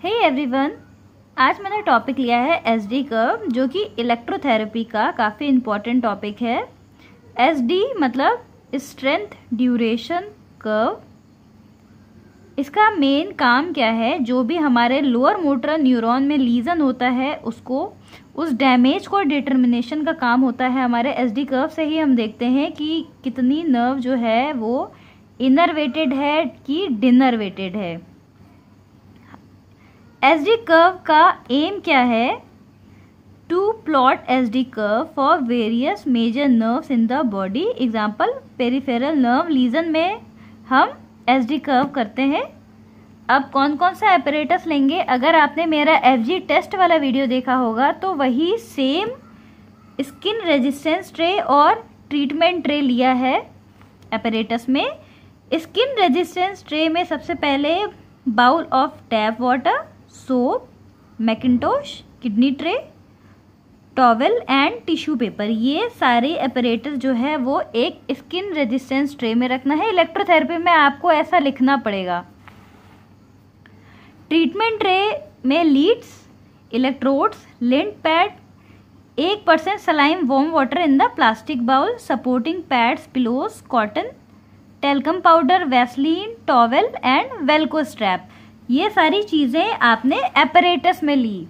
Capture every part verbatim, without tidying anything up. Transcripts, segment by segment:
Hey everyone, आज मैंने topic लिया है एस डी कर्व, जो कि इलेक्ट्रोथेरेपी का काफ़ी इम्पॉर्टेंट टॉपिक है। एस डी मतलब स्ट्रेंथ ड्यूरेशन कर्व। इसका मेन काम क्या है, जो भी हमारे लोअर मोटर न्यूरॉन में लीजन होता है उसको उस डैमेज को डिटर्मिनेशन का काम होता है। हमारे एस डी कर्व से ही हम देखते हैं कि कितनी नर्व जो है वो इनरवेटेड है कि डिनरवेटेड है। एस डी कर्व का एम क्या है? To plot S D curve for various major nerves in the body. Example, peripheral nerve lesion में हम एस डी कर्व करते हैं। अब कौन कौन सा एपरेटस लेंगे? अगर आपने मेरा एफ जी टेस्ट वाला वीडियो देखा होगा तो वही सेम स्किन रेजिस्टेंस ट्रे और ट्रीटमेंट ट्रे लिया है एपरेटस में। स्किन रेजिस्टेंस ट्रे में सबसे पहले bowl of tap water, soap, mackintosh, kidney tray, towel and tissue paper, ये सारे एपरेटस जो है वो एक स्किन रेजिस्टेंस ट्रे में रखना है। इलेक्ट्रोथेरेपी में आपको ऐसा लिखना पड़ेगा। ट्रीटमेंट ट्रे में लीड्स, इलेक्ट्रोड्स, लिंट पैड, एक percent saline warm water in the plastic bowl, supporting pads, pillows, cotton, talcum powder, vaseline, towel and velcro strap. ये सारी चीजें आपने एपरेटस में ली।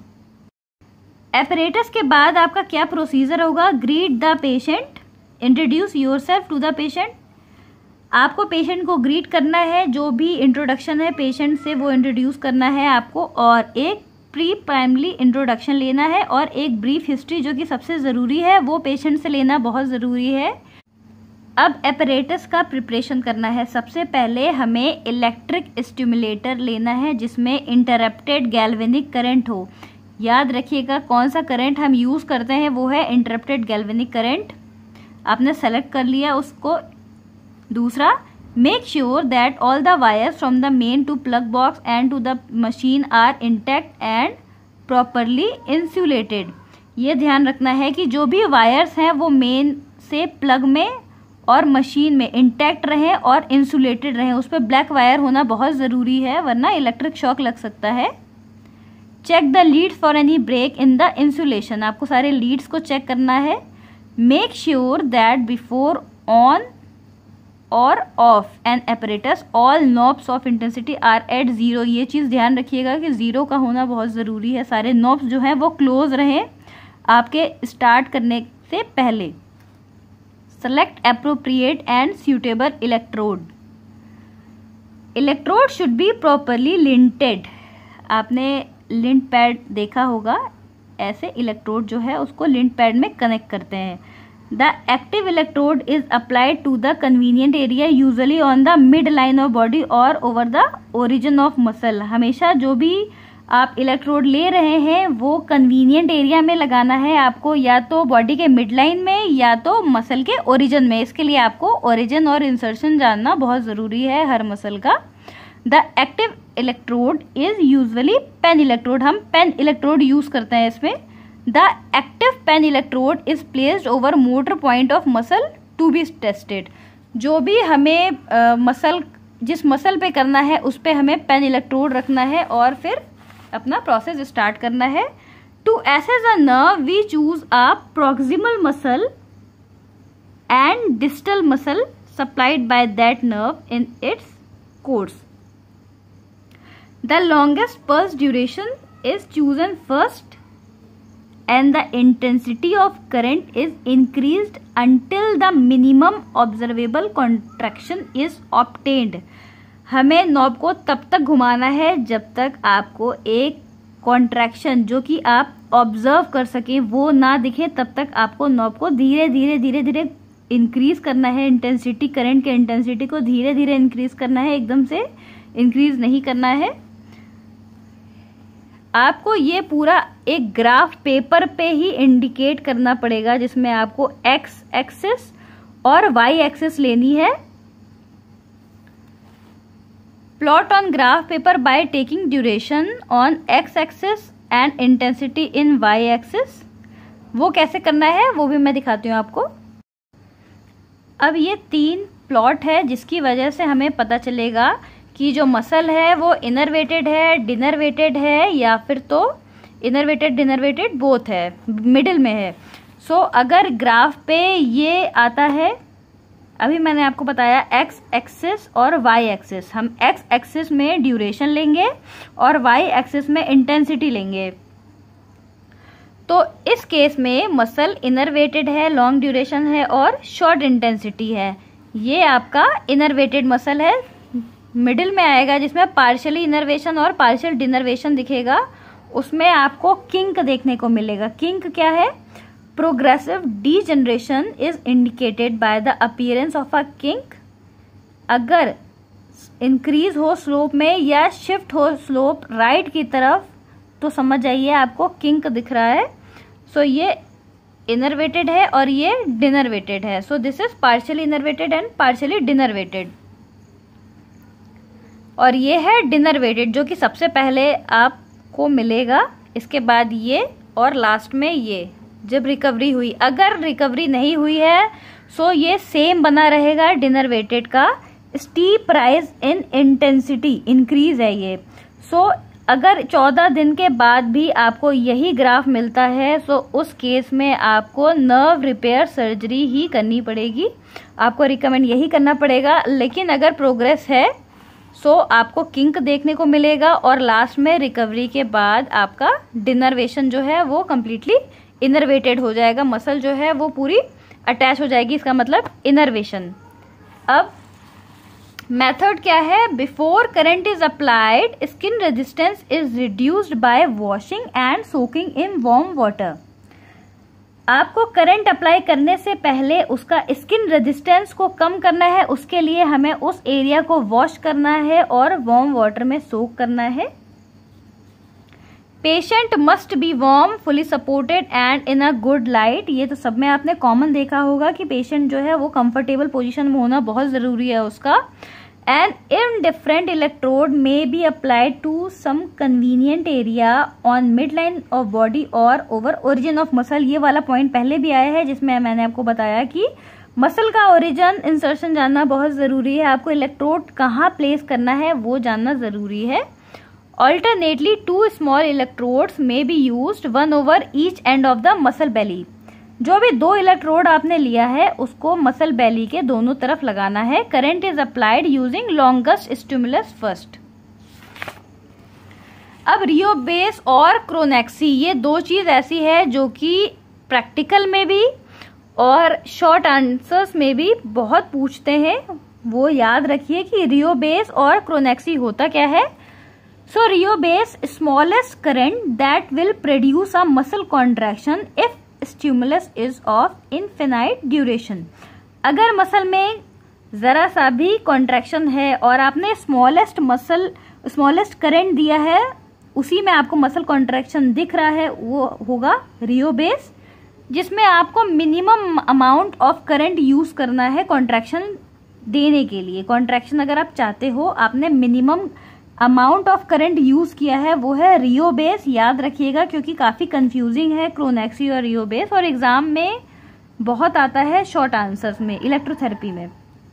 एपरेटस के बाद आपका क्या प्रोसीजर होगा? Greet the patient, introduce yourself to the patient. आपको पेशेंट को ग्रीट करना है, जो भी इंट्रोडक्शन है पेशेंट से वो इंट्रोड्यूस करना है आपको, और एक प्री प्राइमरी इंट्रोडक्शन लेना है और एक ब्रीफ हिस्ट्री, जो कि सबसे ज़रूरी है, वो पेशेंट से लेना बहुत ज़रूरी है। अब एपरेटस का प्रिपरेशन करना है। सबसे पहले हमें इलेक्ट्रिक स्टिमुलेटर लेना है जिसमें इंटरप्टेड गैल्वेनिक करंट हो। याद रखिएगा कौन सा करंट हम यूज़ करते हैं, वो है इंटरप्टेड गैल्वेनिक करंट। आपने सेलेक्ट कर लिया उसको। दूसरा, make sure that all the wires from the main to plug box and to the machine are intact and properly insulated. ये ध्यान रखना है कि जो भी वायर्स हैं वो मेन से प्लग में और मशीन में इंटैक्ट रहें और इंसुलेटेड रहें। उस पर ब्लैक वायर होना बहुत ज़रूरी है, वरना इलेक्ट्रिक शॉक लग सकता है। Check the leads for any break in the insulation. आपको सारे लीड्स को चेक करना है। Make sure that before on or off an apparatus all knobs of intensity are at zero. ये चीज़ ध्यान रखिएगा कि ज़ीरो का होना बहुत ज़रूरी है। सारे नॉब्स जो हैं वो क्लोज रहें आपके स्टार्ट करने से पहले। Select appropriate and suitable electrode. Electrode should be properly linted. आपने लिंट पैड देखा होगा, ऐसे इलेक्ट्रोड जो है उसको लिंट पैड में कनेक्ट करते हैं। The active electrode is applied to the convenient area, usually on the mid line of body or over the origin of muscle. हमेशा जो भी आप इलेक्ट्रोड ले रहे हैं वो कन्वीनियंट एरिया में लगाना है आपको, या तो बॉडी के मिड लाइन में या तो मसल के ओरिजिन में। इसके लिए आपको ओरिजिन और इंसर्शन जानना बहुत ज़रूरी है हर मसल का। The active electrode is usually pen electrode. हम पेन इलेक्ट्रोड यूज़ करते हैं इसमें। The active pen electrode is placed over motor point of muscle to be tested. जो भी हमें आ, मसल जिस मसल पे करना है उस पर हमें पेन इलेक्ट्रोड रखना है और फिर अपना प्रोसेस स्टार्ट करना है। To assess a nerve we choose a proximal muscle and distal muscle supplied by that nerve in its course. The longest pulse duration is chosen first and the intensity of current is increased until the minimum observable contraction is obtained. हमें knob को तब तक घुमाना है जब तक आपको एक कॉन्ट्रैक्शन जो कि आप ऑब्जर्व कर सकें वो ना दिखे, तब तक आपको नॉब को धीरे धीरे धीरे धीरे इंक्रीज करना है। इंटेंसिटी, करंट के इंटेंसिटी को धीरे धीरे इंक्रीज करना है, एकदम से इंक्रीज नहीं करना है। आपको ये पूरा एक ग्राफ पेपर पे ही इंडिकेट करना पड़ेगा, जिसमें आपको एक्स एक्सिस और वाई एक्सिस लेनी है। Plot on graph paper by taking duration on x axis and intensity in y axis. वो कैसे करना है वो भी मैं दिखाती हूँ आपको। अब ये तीन प्लॉट है जिसकी वजह से हमें पता चलेगा कि जो मसल है वो इनर्वेटेड है, डिनर्वेटेड है, या फिर तो इनर्वेटेड डिनर्वेटेड बोथ है, मिडिल में है। सो so, अगर ग्राफ पे ये आता है, अभी मैंने आपको बताया एक्स एक्सिस और वाई एक्सिस, हम एक्स एक्सिस में ड्यूरेशन लेंगे और वाई एक्सिस में इंटेंसिटी लेंगे। तो इस केस में मसल इनर्वेटेड है, लॉन्ग ड्यूरेशन है और शॉर्ट इंटेंसिटी है। ये आपका इनर्वेटेड मसल है, मिडिल में आएगा, जिसमें पार्शियली इनर्वेशन और पार्शियल डिनर्वेशन दिखेगा। उसमें आपको किंक देखने को मिलेगा। किंक क्या है? Progressive degeneration is indicated by the appearance of a kink. अगर इंक्रीज हो स्लोप में या शिफ्ट हो स्लोप राइट की तरफ तो समझ जाइए आपको किंक दिख रहा है। सो so, ये इनर्वेटेड है और ये डिनर्वेटेड है। So this is partially innervated and partially denervated. और ये है डिनर्वेटेड, जो कि सबसे पहले आपको मिलेगा, इसके बाद ये और लास्ट में ये जब रिकवरी हुई। अगर रिकवरी नहीं हुई है सो ये सेम बना रहेगा डिनर्वेटेड का। Steep rise in intensity increase है ये। सो अगर चौदह दिन के बाद भी आपको यही ग्राफ मिलता है सो उस केस में आपको नर्व रिपेयर सर्जरी ही करनी पड़ेगी, आपको रिकमेंड यही करना पड़ेगा। लेकिन अगर प्रोग्रेस है सो so, आपको किंक देखने को मिलेगा और लास्ट में रिकवरी के बाद आपका डिनर्वेशन जो है वो कम्प्लीटली इनर्वेटेड हो जाएगा। मसल जो है वो पूरी अटैच हो जाएगी, इसका मतलब इनर्वेशन। अब मेथड क्या है? Before current is applied skin resistance is reduced by washing and soaking in warm water. आपको करंट अप्लाई करने से पहले उसका स्किन रेजिस्टेंस को कम करना है, उसके लिए हमें उस एरिया को वॉश करना है और वार्म वाटर में सोक करना है। Patient must be warm, fully supported and in a good light. ये तो सब में आपने कॉमन देखा होगा कि पेशेंट जो है वो कंफर्टेबल पोजीशन में होना बहुत जरूरी है उसका। And indifferent electrode may be applied to some convenient area on midline of body or over origin of muscle। ये वाला पॉइंट पहले भी आया है जिसमें मैंने आपको बताया कि मसल का ओरिजिन इंसर्शन जानना बहुत जरूरी है, आपको इलेक्ट्रोड कहाँ प्लेस करना है वो जानना जरूरी है। Alternately two small electrodes may be used one over each end of the muscle belly। जो भी दो इलेक्ट्रोड आपने लिया है उसको मसल बेली के दोनों तरफ लगाना है। Current is applied using longest stimulus first. अब रियोबेस और क्रोनेक्सी, ये दो चीज ऐसी है जो कि प्रैक्टिकल में भी और शॉर्ट आंसर्स में भी बहुत पूछते हैं। वो याद रखिए कि रियोबेस और क्रोनेक्सी होता क्या है। So rheobase smallest current that will produce a muscle contraction if stimulus is of infinite duration. अगर मसल में जरा सा भी कॉन्ट्रैक्शन है और आपने स्मॉलेस्ट मसल स्मॉलेस्ट करंट दिया है, उसी में आपको मसल कॉन्ट्रैक्शन दिख रहा है, वो होगा रियोबेस, जिसमें आपको minimum amount of current use करना है कॉन्ट्रैक्शन देने के लिए। कॉन्ट्रैक्शन अगर आप चाहते हो, आपने minimum amount of current use किया है, वो है रियोबेस। याद रखिएगा क्योंकि काफी कंफ्यूजिंग है क्रोनेक्सी और रियोबेस, और एग्जाम में बहुत आता है शॉर्ट आंसर्स में, इलेक्ट्रोथेरेपी में।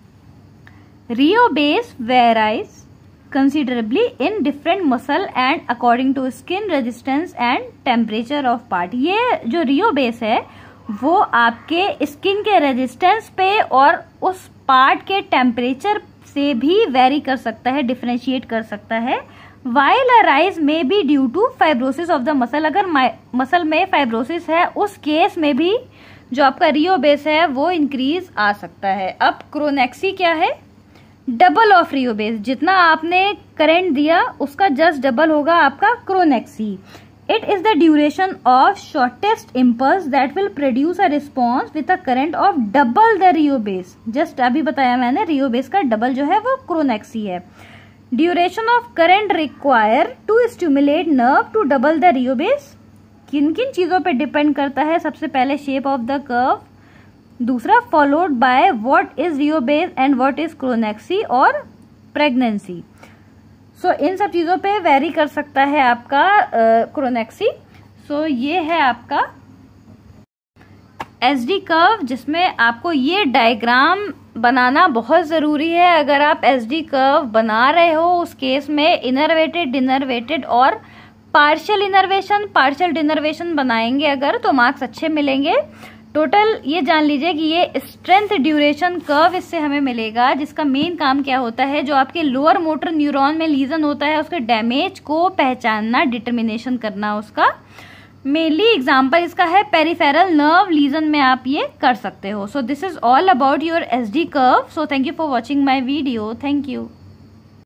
Rheobase varies considerably in different muscle and according to skin resistance and temperature of part. ये जो रियोबेस है वो आपके स्किन के रेजिस्टेंस पे और उस पार्ट के टेम्परेचर से भी वेरी कर सकता है, डिफरेंशिएट कर सकता है। While a rise may be due to fibrosis of the muscle. अगर मसल में फाइब्रोसिस है उस केस में भी जो आपका रियोबेस है वो इंक्रीज आ सकता है। अब क्रोनेक्सी क्या है? Double of rheobase. जितना आपने करंट दिया उसका जस्ट डबल होगा आपका chronaxie. It is the duration of shortest impulse that will produce a response with a current of double the rheobase. Just अभी बताया मैंने, रियोबेस का डबल जो है वो क्रोनेक्सी है। Duration of current require to stimulate nerve to double the rheobase. किन किन चीजों पे डिपेंड करता है? सबसे पहले शेप ऑफ द कर्व, दूसरा followed by what is rheobase and what is chronaxie और प्रेगनेंसी। सो so, इन सब चीजों पे वेरी कर सकता है आपका क्रोनेक्सी। सो so, ये है आपका एस डी कर्व, जिसमें आपको ये डायग्राम बनाना बहुत ज़रूरी है। अगर आप एस डी कर्व बना रहे हो उस केस में इनरवेटेड, डिनरवेटेड और पार्शियल इनरवेशन, पार्शियल डिनरवेशन बनाएंगे अगर, तो मार्क्स अच्छे मिलेंगे। टोटल ये जान लीजिए कि ये स्ट्रेंथ ड्यूरेशन कर्व इससे हमें मिलेगा, जिसका मेन काम क्या होता है, जो आपके लोअर मोटर न्यूरॉन में लीजन होता है उसके डैमेज को पहचानना, डिटर्मिनेशन करना उसका। मेनली एग्जाम्पल इसका है पेरिफेरल नर्व लीजन में आप ये कर सकते हो। So this is all about your S D curve. So thank you for watching my video. Thank you.